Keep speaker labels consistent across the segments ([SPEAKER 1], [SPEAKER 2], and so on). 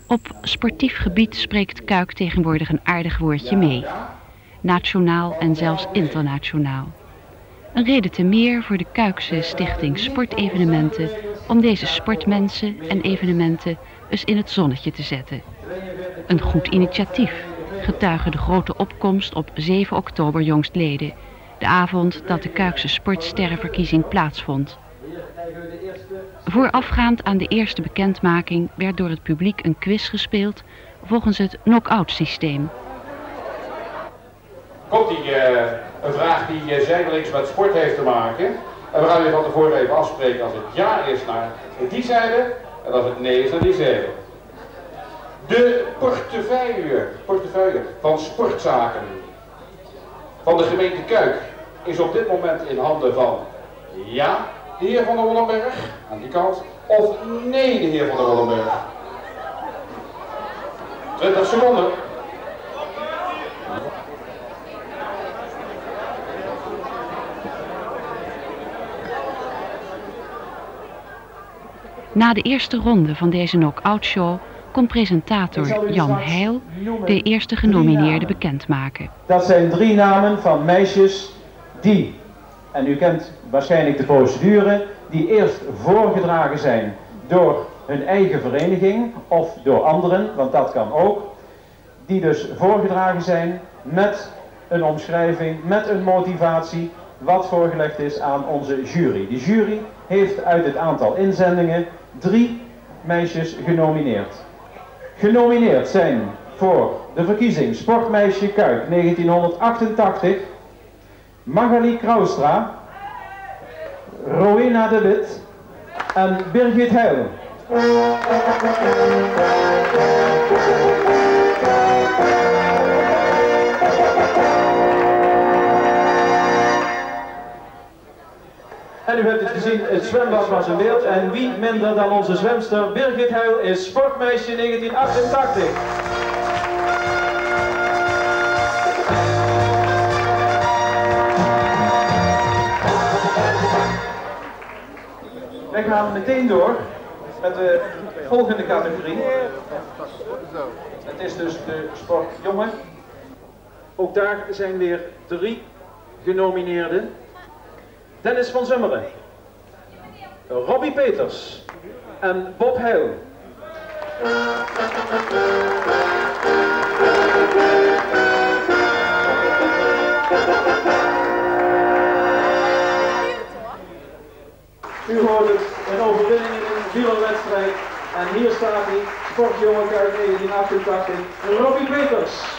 [SPEAKER 1] Op sportief gebied spreekt Kuik tegenwoordig een aardig woordje mee. Nationaal en zelfs internationaal. Een reden te meer voor de Kuikse Stichting Sportevenementen om deze sportmensen en evenementen eens in het zonnetje te zetten. Een goed initiatief, getuige de grote opkomst op 7 oktober jongstleden, de avond dat de Kuikse Sportsterrenverkiezing plaatsvond. Voorafgaand aan de eerste bekendmaking werd door het publiek een quiz gespeeld volgens het knock-out systeem.
[SPEAKER 2] Komt een vraag die zijdelings met sport heeft te maken. En we gaan weer van tevoren even afspreken als het ja is naar die zijde en als het nee is naar die zijde. De portefeuille van sportzaken van de gemeente Kuik is op dit moment in handen van ja, de heer Van der Wollenberg, aan die kant, of nee, de heer Van der Wollenberg. 20 seconden.
[SPEAKER 1] Na de eerste ronde van deze knock-out show kon presentator Jan Heil de eerste genomineerde bekendmaken.
[SPEAKER 3] Dat zijn 3 namen van meisjes die, en u kent waarschijnlijk de procedure, die eerst voorgedragen zijn door hun eigen vereniging of door anderen, want dat kan ook. Die dus voorgedragen zijn met een omschrijving, met een motivatie, wat voorgelegd is aan onze jury. Die jury heeft uit het aantal inzendingen 3 meisjes genomineerd. Genomineerd zijn voor de verkiezing Sportmeisje Kuik 1988 Magali Kraustra, Rowena de Wit en Birgit Heil. En u hebt het gezien, het zwembad was in beeld en wie minder dan onze zwemster Birgit Heil is Sportmeisje 1988. Wij gaan meteen door met de volgende categorie. Het is dus de sportjongen. Ook daar zijn weer 3 genomineerden. Dennis van Zummeren, Robbie Peters en Bob Heil. U hoort het, een overwinning in een wielerwedstrijd. En hier staat hij, sportjongen uit 1988, Robbie Peters.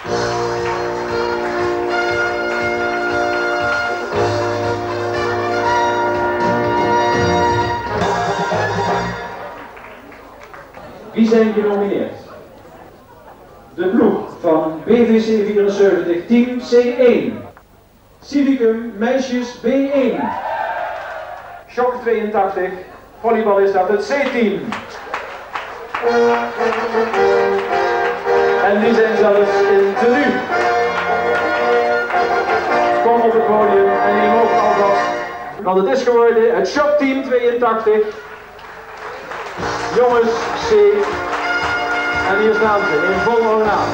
[SPEAKER 3] Wie zijn genomineerd? De ploeg van BVC 74 Team C1. Civicum Meisjes B1. Shock 82. Volleybal is dat het C-team. En die zijn zelfs in tenue. Kom op het podium en neem ook alvast. Want het is geworden het Shock Team 82. Jongens C. En hier staan ze in vol ornaat.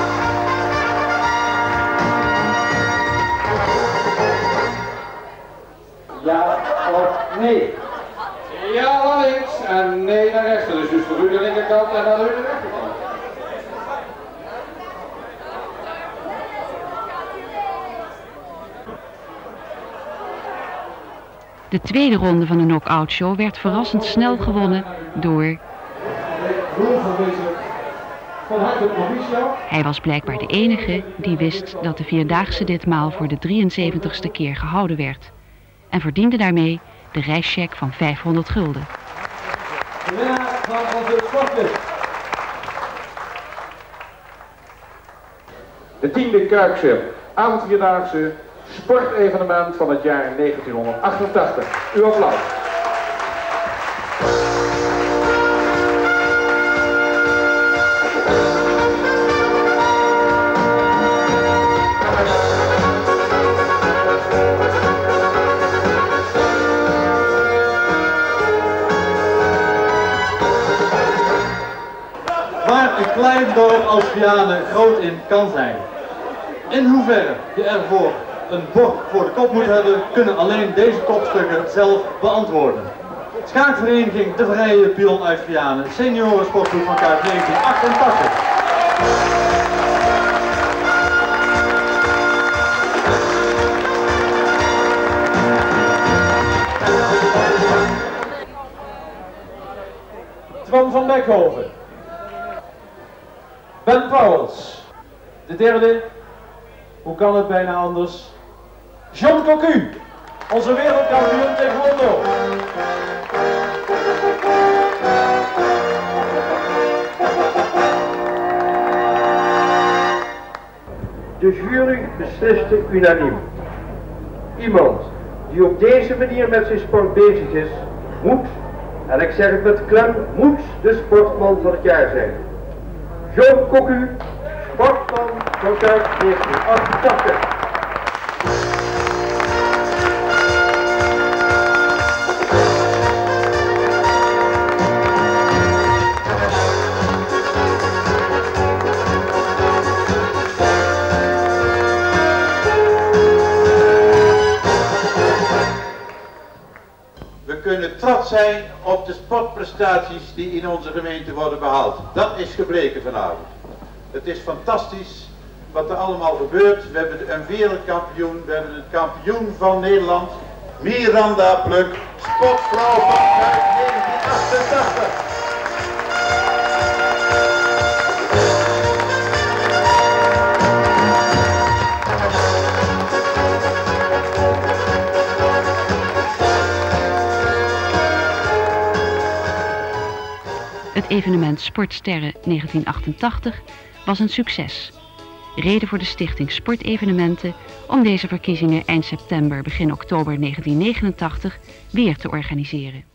[SPEAKER 3] Ja of nee?
[SPEAKER 2] Ja naar links en nee naar rechts. Dus voor u de linkerkant en naar u de rechterkant.
[SPEAKER 1] De tweede ronde van de knock-out show werd verrassend snel gewonnen door... Hij was blijkbaar de enige die wist dat de Vierdaagse ditmaal voor de 73ste keer gehouden werd. En verdiende daarmee de reischeck van 500 gulden.
[SPEAKER 3] De winnaar van onze sportclub.
[SPEAKER 2] De 10e Kuikse avondvierdaagse sportevenement van het jaar 1988. Uw applaus.
[SPEAKER 3] Maar een dorp als Vianen groot in kan zijn. In hoeverre je ervoor een bord voor de kop moet hebben, kunnen alleen deze kopstukken zelf beantwoorden. Schaakvereniging De Vrije Pion uit Vianen, senioren sportgroep van Kuip 1988. Twan van Beckhoven, Ben Pauwels, de derde, hoe kan het bijna anders, John Cocu, onze wereldkampioen taekwondo.
[SPEAKER 4] De jury besliste unaniem. Iemand die op deze manier met zijn sport bezig is, moet, en ik zeg het met klem, moet de sportman van het jaar zijn. John Cocu, sportman van Kuip 1988.
[SPEAKER 5] We kunnen trots zijn op de sportprestaties die in onze gemeente worden behaald. Dat is gebleken vanavond. Het is fantastisch wat er allemaal gebeurt. We hebben een wereldkampioen, we hebben een kampioen van Nederland. Miranda Pluk, sportvrouw van Kuip 1988.
[SPEAKER 1] Het evenement Sportsterren 1988 was een succes. Reden voor de stichting Sportevenementen om deze verkiezingen eind september, begin oktober 1989 weer te organiseren.